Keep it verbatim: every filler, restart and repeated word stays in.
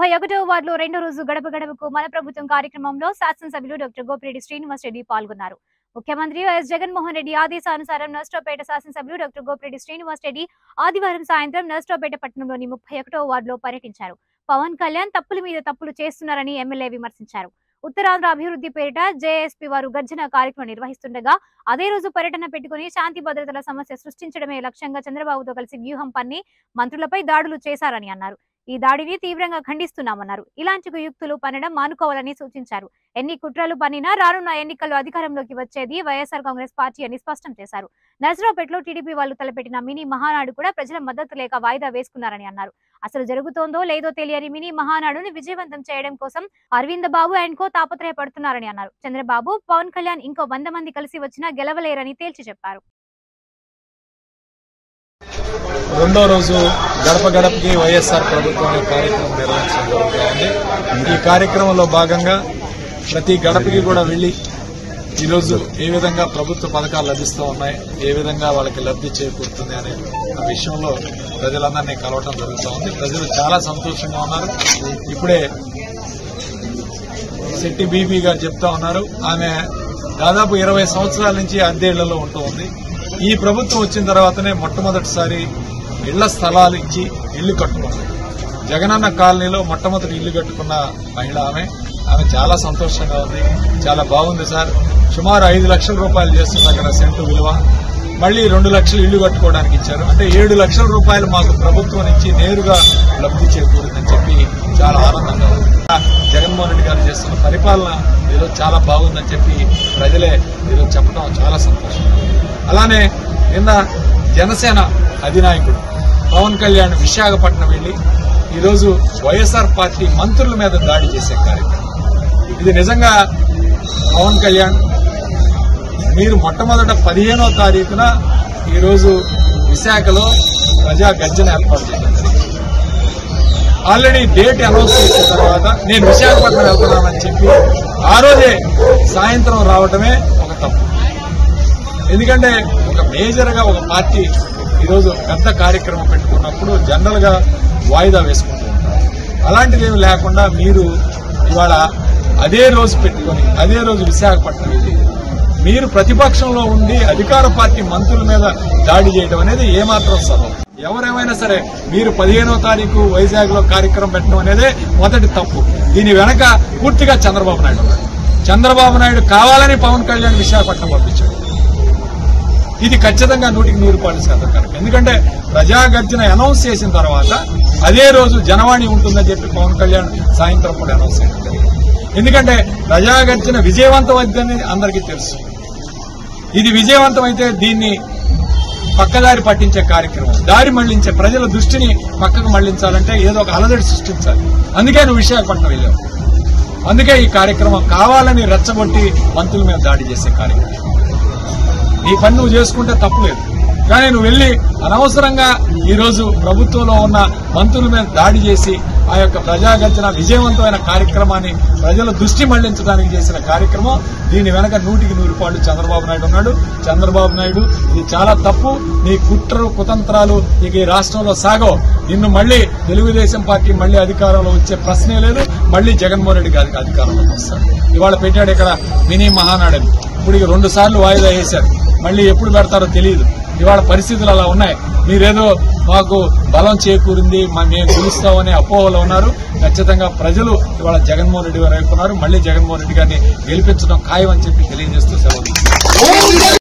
ముప్పై ఒకటవ వార్డులో రెండో రోజు గడప గడపకు మన ప్రభుత్వం కార్యక్రమంలో శాసనసభ్యులు డాక్టర్ గోపిరెడ్డి శ్రీనివాస్ రెడ్డి పాల్గొన్నారు. ముఖ్యమంత్రి వైఎస్ జగన్మోహన్ రెడ్డి ఆదేశానుసారం నర్సరావుపేట శాసనసభ్యులు డాక్టర్ గోపిరెడ్డి శ్రీనివాస్ రెడ్డి ఆదివారం సాయంత్రం నర్సరావుపేట పట్టణంలోని ముప్పై ఒకటవ వార్డులో పర్యటించారు. పవన్ కళ్యాణ్ తప్పుల మీద తప్పులు చేస్తున్నారని ఎమ్మెల్యే విమర్శించారు. ఉత్తరాంధ్ర అభివృద్ధి పేరిట జేఎస్పీ వారు గర్జన కార్యక్రమం నిర్వహిస్తుండగా అదే రోజు పర్యటన పెట్టుకుని శాంతి భద్రతల సమస్య సృష్టించడమే లక్ష్యంగా చంద్రబాబుతో కలిసి వ్యూహం పన్ని మంత్రులపై దాడులు చేశారని అన్నారు. ఈ దాడిని తీవ్రంగా ఖండిస్తున్నామన్నారు. ఇలాంటి యుక్తులు పన్నడం మానుకోవాలని సూచించారు. ఎన్ని కుట్రలు పన్నినా రానున్న ఎన్నికల్లో అధికారంలోకి వచ్చేది వైఎస్ఆర్ కాంగ్రెస్ పార్టీ అని స్పష్టం చేశారు. నర్సరావుపేటలో టీడీపీ వాళ్ళు తలపెట్టిన మినీ మహానాడు కూడా ప్రజల మద్దతు లేక వాయిదా వేసుకున్నారని అన్నారు. అసలు జరుగుతోందో లేదో తెలియని మినీ మహానాడుని విజయవంతం చేయడం కోసం అరవింద్ బాబు అండ్ కో తాపత్రయపడుతున్నారని అన్నారు. చంద్రబాబు, పవన్ కళ్యాణ్ ఇంకో వంద మంది కలిసి వచ్చినా గెలవలేరని తేల్చి చెప్పారు. రెండో రోజు గడప గడపకి వైఎస్ఆర్ ప్రభుత్వం కార్యక్రమం నిర్వహించడం జరుగుతుంది. ఈ కార్యక్రమంలో భాగంగా ప్రతి గడపకి కూడా వెళ్లి ఈరోజు ఏ విధంగా ప్రభుత్వ పథకాలు లభిస్తూ ఉన్నాయి, ఏ విధంగా వాళ్ళకి లబ్ధి చేకూరుతుంది అనే విషయంలో ప్రజలందరినీ కలవటం జరుగుతూ ఉంది. ప్రజలు చాలా సంతోషంగా ఉన్నారు. ఇప్పుడే శెట్టి బీబీ గారు చెప్తా ఉన్నారు, ఆమె దాదాపు ఇరవై సంవత్సరాల నుంచి అద్దెళ్లలో ఉంటూ ఉంది. ఈ ప్రభుత్వం వచ్చిన తర్వాతనే మొట్టమొదటిసారి ఇళ్ల స్థలాలు ఇచ్చి ఇళ్లు కట్టుకుంది. జగనన్న కాలనీలో మొట్టమొదటి ఇల్లు కట్టుకున్న మహిళ ఆమె. ఆమె చాలా సంతోషంగా ఉంది. చాలా బాగుంది సార్. సుమారు ఐదు లక్షల రూపాయలు చేస్తున్న అక్కడ సెంటు విలువ. మళ్లీ రెండు లక్షలు ఇళ్లు కట్టుకోవడానికి ఇచ్చారు. అంటే ఏడు లక్షల రూపాయలు మాకు ప్రభుత్వం నుంచి నేరుగా లబ్ధి చేకూరిందని చెప్పి చాలా ఆనందంగా ఉంది. జగన్మోహన్ రెడ్డి గారు చేస్తున్న పరిపాలన ఈరోజు చాలా బాగుందని చెప్పి ప్రజలే ఈరోజు చెప్పడం చాలా సంతోషం. అలానే నిన్న జనసేన అధినాయకుడు పవన్ కళ్యాణ్ విశాఖపట్నం వెళ్లి ఈరోజు వైఎస్ఆర్ పార్టీ మంత్రుల మీద దాడి చేసే కార్యక్రమం ఇది. నిజంగా పవన్ కళ్యాణ్, మీరు మొట్టమొదట పదిహేనో తారీఖున ఈరోజు విశాఖలో ప్రజా గర్జన ఏర్పాటు చేయడం జరిగింది. ఆల్రెడీ డేట్ అనౌన్స్ చేసిన తర్వాత నేను విశాఖపట్నం వెళ్తున్నానని చెప్పి ఆ రోజే సాయంత్రం రావటమే ఒక తప్పు. ఎందుకంటే ఒక మేజర్ గా ఒక పార్టీ ఈరోజు పెద్ద కార్యక్రమం పెట్టుకున్నప్పుడు జనరల్ గా వాయిదా వేసుకుంటూ ఉంటారు. అలాంటిది ఏమి లేకుండా మీరు ఇవాళ అదే రోజు పెట్టుకుని అదే రోజు విశాఖపట్నం వెళ్ళి మీరు ప్రతిపక్షంలో ఉండి అధికార పార్టీ మంత్రుల మీద దాడి చేయడం అనేది ఏమాత్రం సబబు. ఎవరేమైనా సరే మీరు పదిహేనో తారీఖు వైజాగ్ లో కార్యక్రమం పెట్టడం అనేదే మొదటి తప్పు. దీని వెనక పూర్తిగా చంద్రబాబు నాయుడు ఉన్నాడు. చంద్రబాబు నాయుడు కావాలని పవన్ కళ్యాణ్ విశాఖపట్నం పంపించాడు. ఇది ఖచ్చితంగా నూటికి నూరు పాయింట్ శాతం కరెక్ట్. ఎందుకంటే ప్రజాగర్జన అనౌన్స్ చేసిన తర్వాత అదే రోజు జనవాణి ఉంటుందని చెప్పి పవన్ కళ్యాణ్ సాయంత్రం కూడా అనౌన్స్ చేయడం జరిగింది. ఎందుకంటే ప్రజాగర్జన విజయవంతం అవుతుందని అందరికీ తెలుసు. ఇది విజయవంతం అయితే దీన్ని పక్కదారి పట్టించే కార్యక్రమం, దారి మళ్లించే, ప్రజల దృష్టిని పక్కకు మళ్లించాలంటే ఏదో ఒక అలజడి సృష్టించాలి. అందుకే నువ్వు విశాఖపట్నం వెళ్ళావు. అందుకే ఈ కార్యక్రమం కావాలని రెచ్చగొట్టి మంత్రుల మీద దాడి చేసే కార్యక్రమం. నీ పని నువ్వు చేసుకుంటే తప్పులేదు, కానీ నువ్వు వెళ్లి అనవసరంగా ఈరోజు ప్రభుత్వంలో ఉన్న మంత్రుల మీద దాడి చేసి ఆ యొక్క ప్రజాగర్జన విజయవంతమైన కార్యక్రమాన్ని ప్రజల దృష్టి మళ్లించడానికి చేసిన కార్యక్రమం. దీని వెనక నూటికి నూరు పాళ్ళు చంద్రబాబు నాయుడు ఉన్నాడు. చంద్రబాబు నాయుడు ఇది చాలా తప్పు. నీ కుట్రలు కుతంత్రాలు ఇక ఈ రాష్ట్రంలో సాగవు. నిన్ను మళ్లీ తెలుగుదేశం పార్టీ మళ్లీ అధికారంలో వచ్చే ప్రశ్నే లేదు. మళ్లీ జగన్మోహన్ రెడ్డి గారికి అధికారంలోకి వస్తాడు. ఇవాళ పెట్టాడు ఇక్కడ మినీ మహానాడని. ఇప్పుడు ఇక రెండు సార్లు వాయిదా వేశారు. మళ్లీ ఎప్పుడు పెడతారో తెలియదు. ఇవాళ పరిస్థితులు అలా ఉన్నాయి. మీరేదో మాకు బలం చేకూరింది, మేము గెలుస్తామనే అపోహలో ఉన్నారు. ఖచ్చితంగా ప్రజలు ఇవాళ జగన్మోహన్ రెడ్డి గారు వైపు ఉన్నారు. మళ్లీ జగన్మోహన్ రెడ్డి గారిని గెలిపించడం ఖాయం అని చెప్పి తెలియజేస్తూ సెలవు.